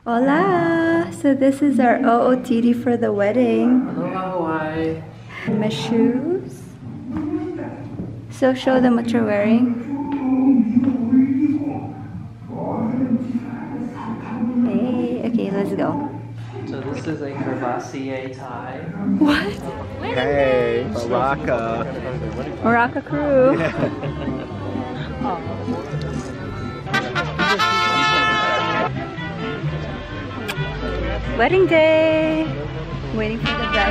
Hola! So this is our OOTD for the wedding. Aloha Hawaii. My shoes. So show them what you're wearing. Hey, okay, let's go. So this is a Crevassier tie. What? Hey, Baraka. Baraka crew. Wedding day. Waiting for the bride.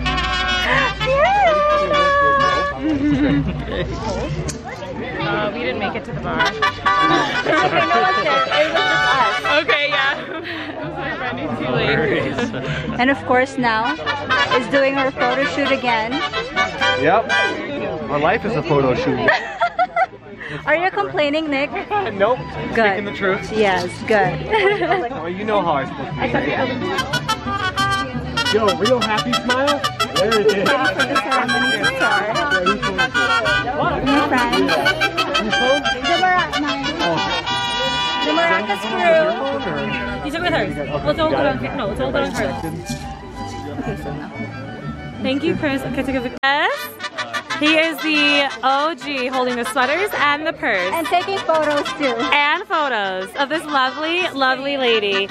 We didn't make it to the bar. Okay, no one did. It was just us. Okay, yeah. I was like running too late. And of course now is doing her photo shoot again. Yep. Our life is a photo shoot. Are you complaining, Nick? Nope. Good. Speaking the truth. Yes, good. Well, you know how I'm supposed to be. Yo, real happy smile. There it is. Ready for the ceremony to start. New friends. The Maracas crew. You took with hers. Let's all go on. No, let's all go on hers. Okay, so now. Thank you, Chris. Okay, to give the yes. He is the OG holding the sweaters and the purse. And taking photos too. And photos of this lovely, lovely lady.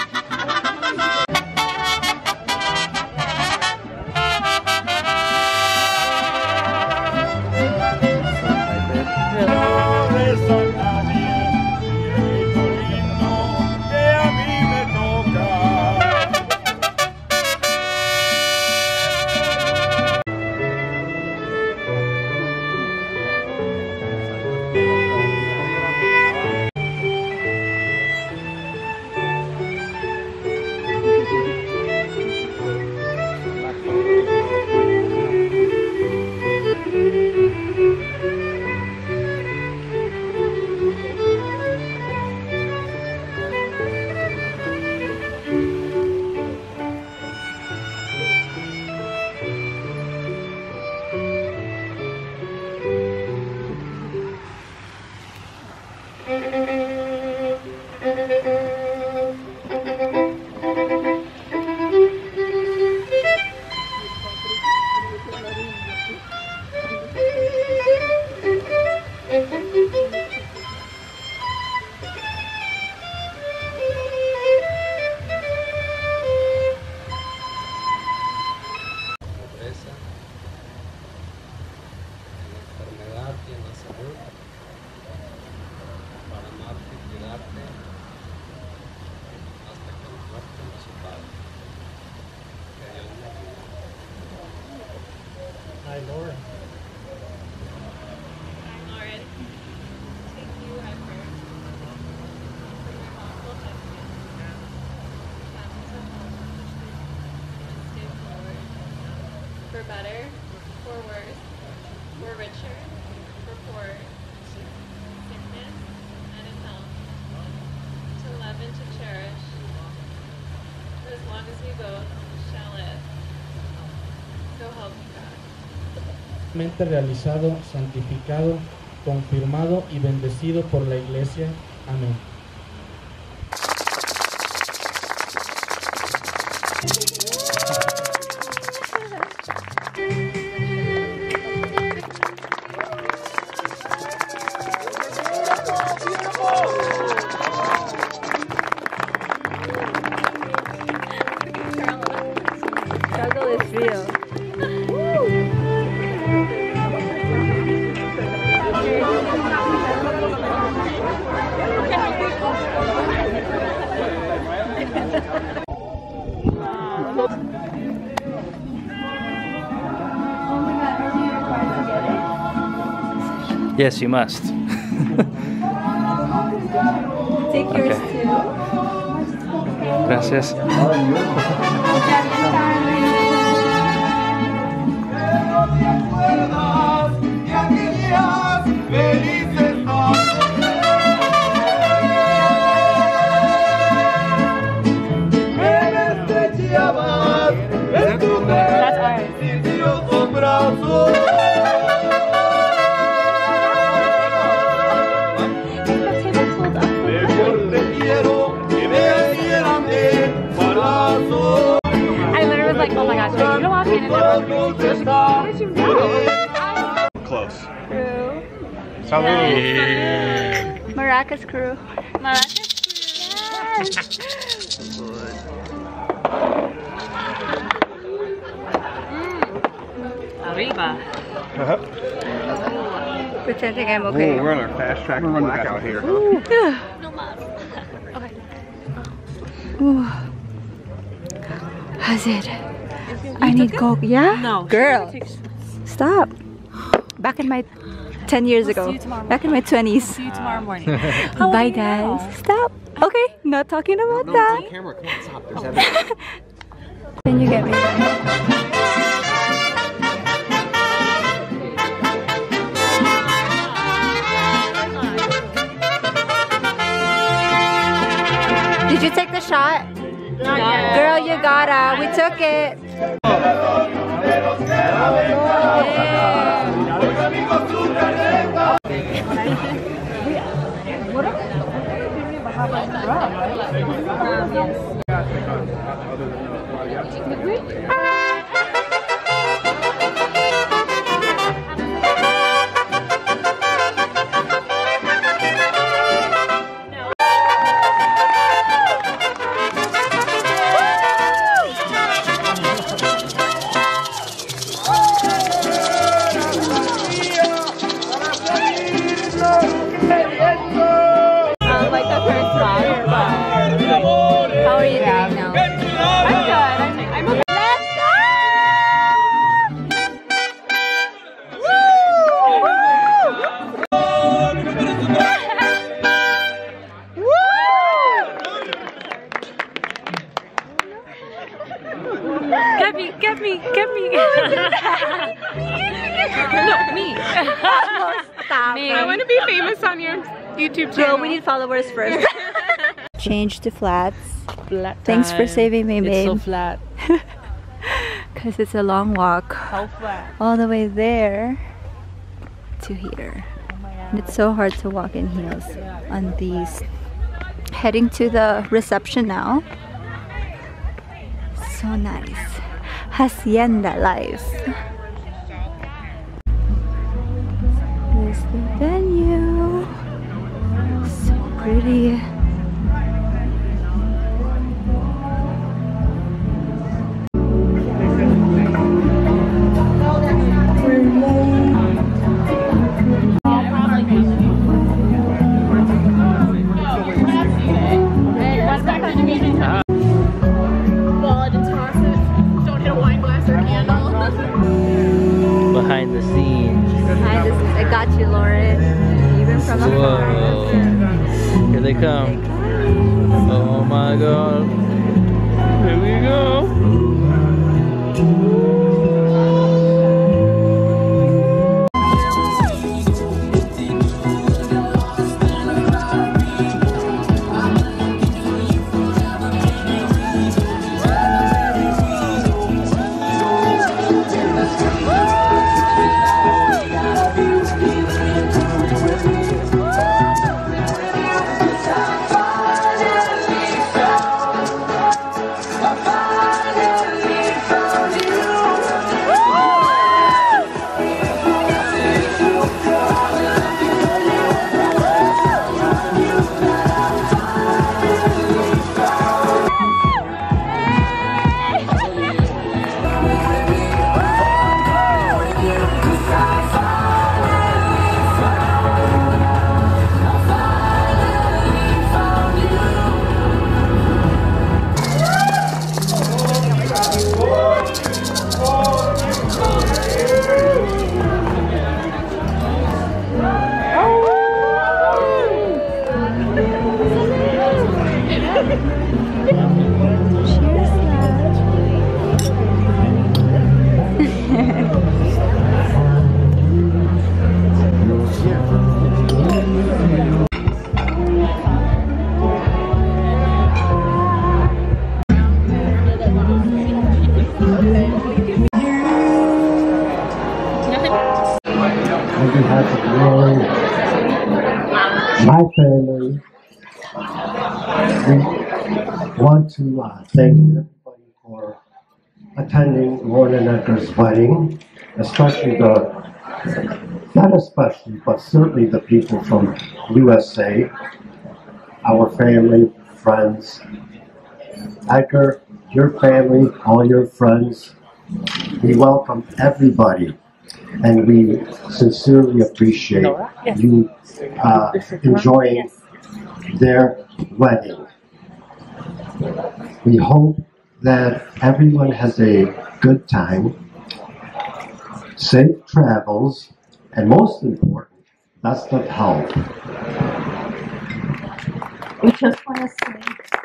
Hi, Laura. I'm Lauren. Take you at first. For your possible testing. Stay forward. For better, for worse, for richer, for poorer. Sickness and in health. To love and to cherish. For as long as we both shall live. So help you God. Realizado, santificado, confirmado y bendecido por la Iglesia. Amén. Struggle is real. Yes, you must. Take yours Okay. too. Gracias. That's ours. The table's pulled up. Mejor te quiero que me quieran de Oh my gosh, you don't walk in and Close. Crew. Salud. Maracas crew. Maracas. Arriba. Pretending I'm okay. Ooh, we're on our fast track blackout here. No mas. Okay. Ooh. How's it? I need Coke. Yeah? No. Girl. Stop. Back in my 10 years ago. Back in my 20s. See you tomorrow morning. Bye guys. Stop. Okay. Not talking about that. Camera, come on, stop. There's evidence. Can you get me? Did you take the shot? Not yet. Girl, you gotta. We took it. Like the first vlog. How are you doing now? I'm good. I'm okay. Let's go! Get me. No, me. Stop. Me. I want to be famous on your YouTube channel. Girl, we need followers first. Change to flats. Thanks for saving me, babe. It's so flat. Because it's a long walk. How flat? All the way there to here. Oh my God. And it's so hard to walk in heels on these. Heading to the reception now. So nice. Hacienda life. Here's the venue. So pretty. Behind the scenes. Hi, this is, I got you, Lauren. Even from afar. Whoa. Here they come. Oh my god. Here we go. My family, we want to thank everybody for attending Lauren and Edgar's wedding, especially not especially, but certainly the people from USA, our family, friends. Edgar, your family, all your friends, we welcome everybody, and we sincerely appreciate you enjoying their wedding. We hope that everyone has a good time, safe travels, and most important, best of health. We just want to say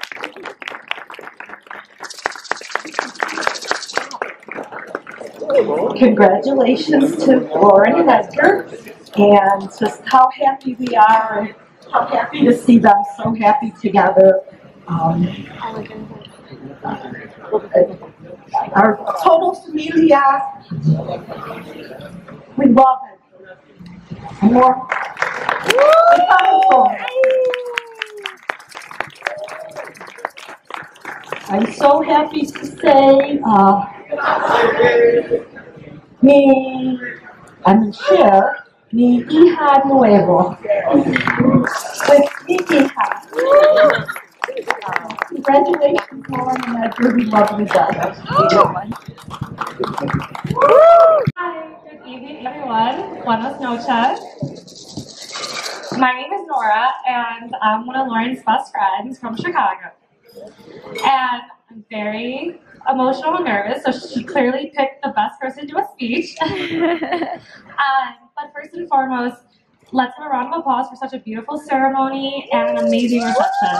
congratulations to Lauren and Edgar, and just how happy we are, and how happy to see them so happy together. Our total familia, we love it. More. I'm so happy to say, share mi hija nuevo with mi hija. Congratulations, Lauren and Edgar. We love you guys. Hi, good evening, everyone. Buenas noches. My name is Nora, and I'm one of Lauren's best friends from Chicago. And I'm very emotional and nervous, so she clearly picked the best person to do a speech. But first and foremost, let's have a round of applause for such a beautiful ceremony and an amazing reception.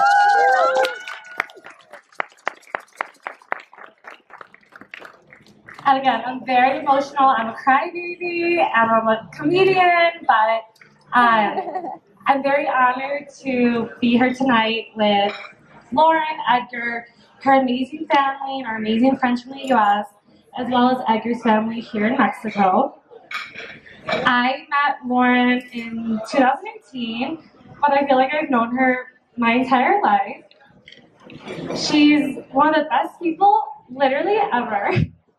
And again, I'm very emotional. I'm a crybaby, and I'm a comedian, but I'm very honored to be here tonight with Lauren, Edgar, her amazing family, and our amazing friends from the US, as well as Edgar's family here in Mexico. I met Lauren in 2018, but I feel like I've known her my entire life. She's one of the best people, literally ever.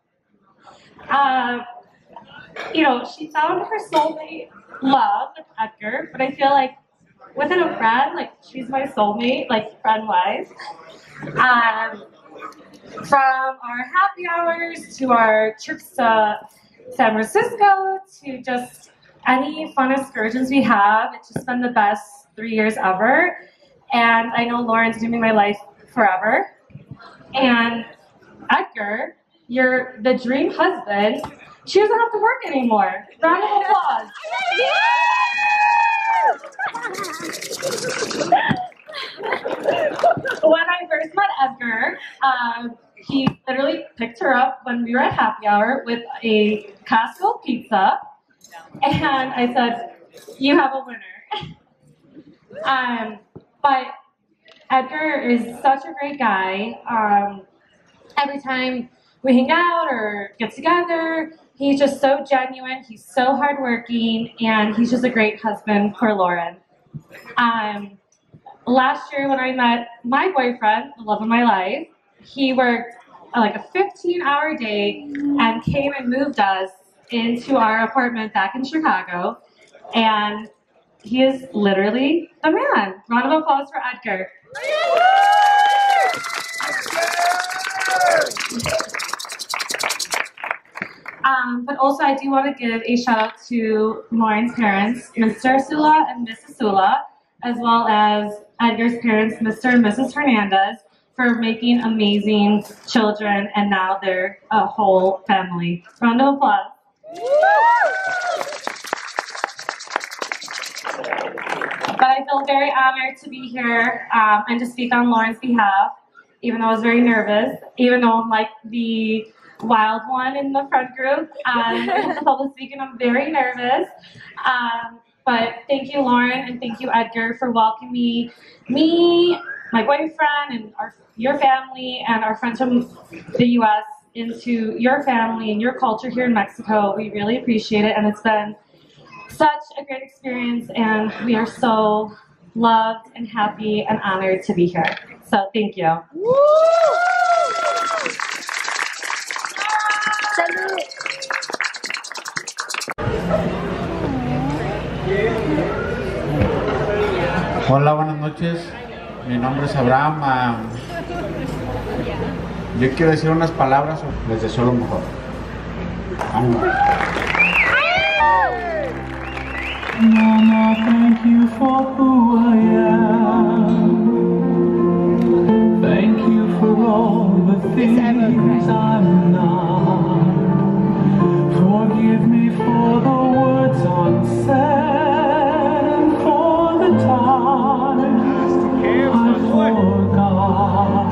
You know, she found her soulmate love with Edgar, but I feel like within a friend, like she's my soulmate, like friend-wise. From our happy hours to our trips to San Francisco to just any fun excursions we have, it's just been the best 3 years ever. And I know Lauren's gonna be my life forever. And Edgar, you're the dream husband. She doesn't have to work anymore. Round of applause. When I first met Edgar, he literally picked her up when we were at happy hour with a Costco pizza, and I said, "You have a winner." But Edgar is such a great guy. Every time we hang out or get together, he's just so genuine. He's so hardworking, and he's just a great husband for Lauren. Last year when I met my boyfriend, the love of my life, he worked like a 15-hour day and came and moved us into our apartment back in Chicago. And he is literally the man. Round of applause for Edgar. But also I do want to give a shout out to Lauren's parents, Mr. Sula and Mrs. Sula, as well as Edgar's parents, Mr. and Mrs. Hernandez, for making amazing children, and now they're a whole family. Round of applause. But I feel very honored to be here and to speak on Lauren's behalf, even though I was very nervous, even though I'm like the wild one in the front group. The public speaking, I'm very nervous. But thank you, Lauren, and thank you, Edgar, for welcoming me, my boyfriend, and your family, and our friends from the US into your family and your culture here in Mexico. We really appreciate it, and it's been such a great experience, and we are so loved and happy and honored to be here. So thank you. Hola, buenas noches. Mi nombre es Abraham. Yo quiero decir unas palabras. Les deseo lo mejor. ¡Ánimo! Mama, thank you for who I am. Thank you for all the things I'm not. Forgive me for the words unsaid and for the time I forgot.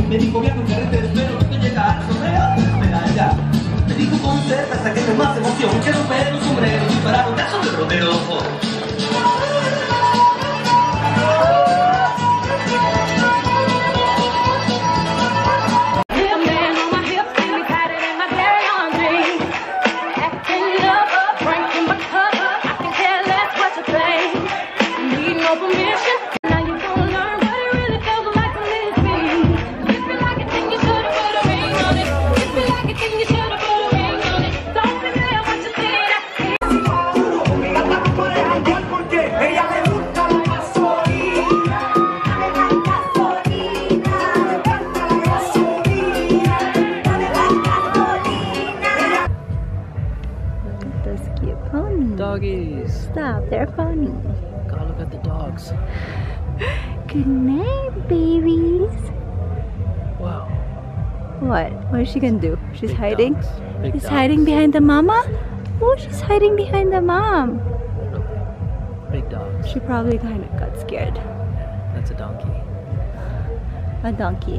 Me dijo viajo en carretera, espero que llega al sombrero, medalla. Me dijo con certeza que no más emoción que romper un sombrero y parar un caso de rodeo. Doggies. Stop, they're funny. God, look at the dogs. Good night, babies. Wow. What? What is she gonna do? She's Big hiding? dogs. Big She's dogs. hiding behind the mama? Oh, she's hiding behind the mom. Big dogs. She probably kind of got scared. That's a donkey. A donkey.